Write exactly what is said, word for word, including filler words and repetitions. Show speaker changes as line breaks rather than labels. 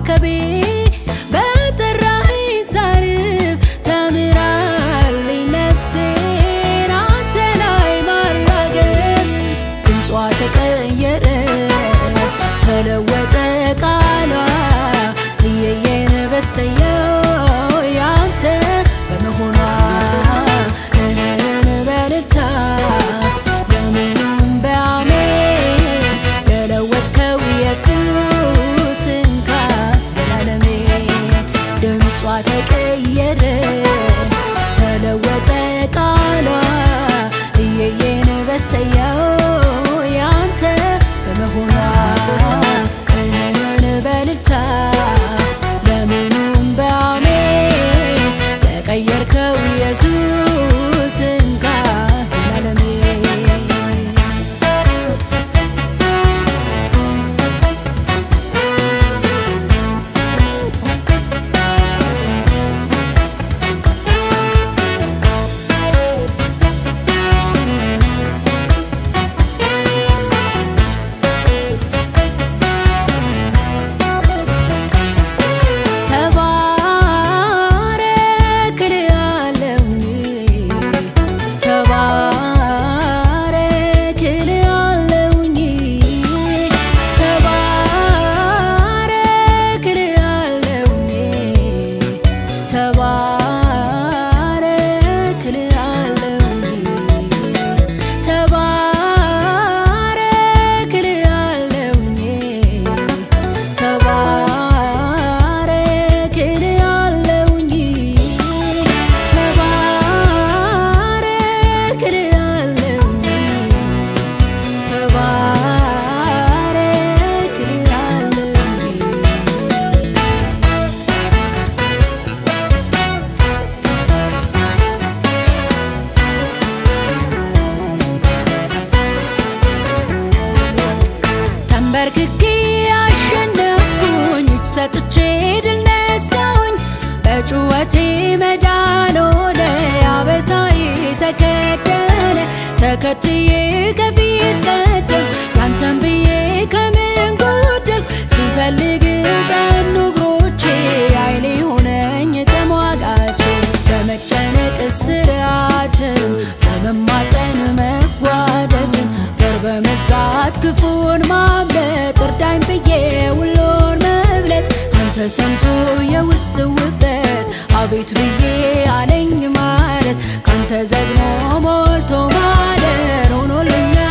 መዋከቤ በጠራኸኝ ሳርፍ ተምራልኝ ነፍሴ አንተ ላይ ማራገፍ ድምጿ ተቀየረ ተለወጠ ቃሏ እየየን በሰየው ያንተ በመሆኗ እህን በልታ ለምኑም በአሜን ለለወጥከው ኢየሱስ እንካ ዘላለሜ ድምጿ ተቀየረ ተለወጠ ቃሏ እየየን በሰየው ያንተ በመሆኗ እህን በልታ ለምኑም በአሜን ተቀየርከው ኢየሱስ እንካ ዘላለሜ በርክኬ አሸነፍኩኝ ሰጥቼ ድል ነሳሁኝ በጩኸቴ መዳን ሆነ አበሳዬ ተከደነ ተከትዬ ከፊት ቀደም ያንተን ብዬ ከምን ጎደልኩ ስፈልግ ጸኑ እግሮቼ ኃይሌ ሆነኝ ተሟጋቼ በመጨነቅ ስርዓትን በመማፀን መጓደድን በር በመዝጋት ክፉን ማምለጥ እርዳኝ ብዬ ሁሉን መብለጥ አንተ ሰምቶ የውስጥ ውበት አቤት ብዬ አለኝ ማለት ካንተ ዘግኖ ሞልቶ ማደር ሆኖልኛል